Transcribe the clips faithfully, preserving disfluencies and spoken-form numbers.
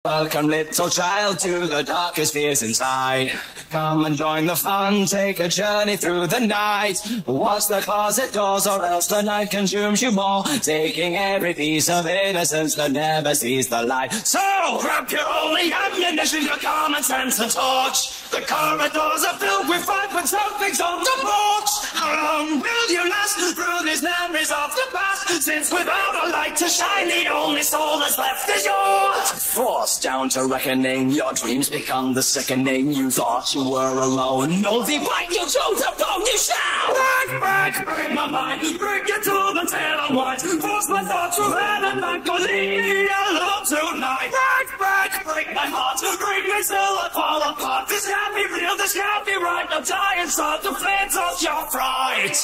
Welcome, little child, to the darkest fears inside. Come and join the fun, take a journey through the night. Watch the closet doors, or else the night consumes you more, taking every piece of innocence that never sees the light. So, grab your only ammunition, your common sense and torch. The corridors are filled with fight when something's on the porch. How long will you last through these memories of the past? Since without a light to shine, the only soul that's left is yours. Forced down to reckoning, your dreams become the sickening. You thought you were alone, no, the fight you chose upon you shall. Back, back, bring my mind, bring you to the tail of white. Force my thoughts through head and back, go leave me alone tonight. Back, back, break my heart, bring me till I fall apart. This can't be real, this can't be right. I'm dying, start the flames of your fright.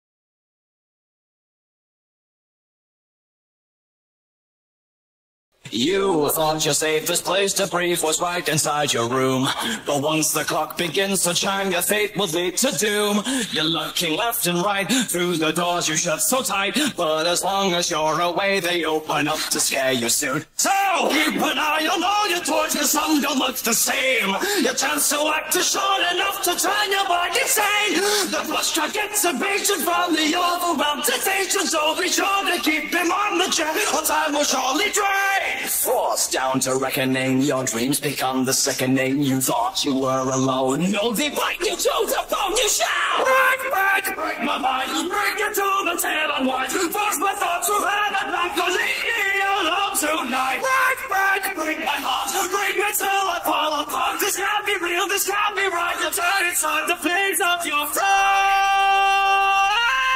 You thought your safest place to breathe was right inside your room, but once the clock begins to chime, your fate will lead to doom. You're looking left and right through the doors you shut so tight, but as long as you're away, they open up to scare you soon. So keep an eye on all your toys, cause some don't look the same. Your chance to act is short enough to turn your mind insane. The flush track gets impatient from the overwhelmed temptation, so be sure to keep him on the chair, or time will surely drain. Forced down to reckoning, your dreams become the sickening. You thought you were alone, no, the fight you chose upon you shall. Break, break, break my mind, bring you to the tail and white. Force my thoughts through head and back, go leave me alone tonight. Break, break, break my heart, bring me till I fall apart. This can't be real, this can't be right. You'll turn inside the flames of your fright.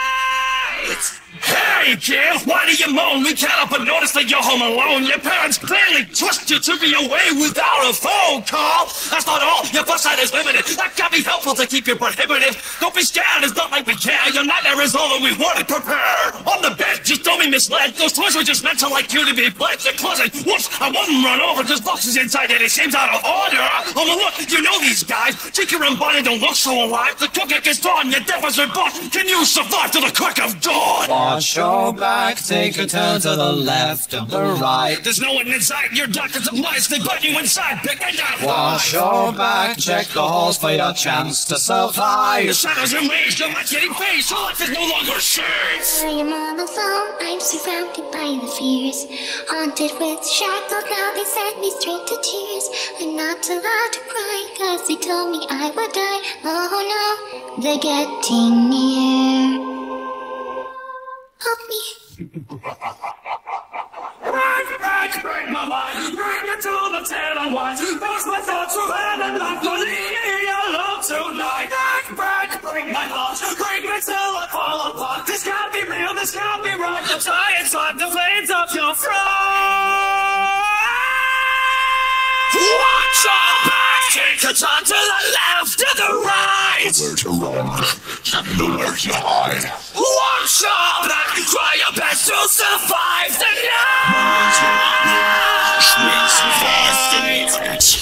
Hey kid, why do you moan? We can't help but notice that you're home alone. Your parents clearly trust you to be away without a phone call. That's not all, your bus side is limited. That can be helpful to keep you prohibited. Don't be scared, it's not like we care. Your nightmare is over, we want it prepared. On the bed, just don't be misled. Those toys were just meant to like you to be bled. The closet, whoops, I wouldn't run over cause boxes inside it, it seems out of order. Oh well look, you know these guys. Chicken and bunny don't look so alive. The cookie gets torn, your deficit bought. Can you survive to the crack of dawn? Watch your back, take a turn to the left and the right. There's no one inside, your doctors of mice, they bite you inside, pick it up. Watch your back, check the halls for your chance to survive. The shadows are raised, your mind's getting phased, your life is no longer safe. I am all alone, I'm surrounded by the fears. Haunted with shackles, now they send me straight to tears. I'm not allowed to cry, cause they told me I would die. Oh no, they're getting near. Help me. Break, break, break my mind, bring you to the tail and white. Force my thoughts through head and back, go leave me alone tonight. Break, break, break my heart, break me till I fall apart. This can't be real, this can't be right. I'm dying inside the flames of your fright. Watch your back, take a turn to the left and the right. Nowhere to run, and nowhere to hide. Watch your back, try your best to survive the night. Survive the night.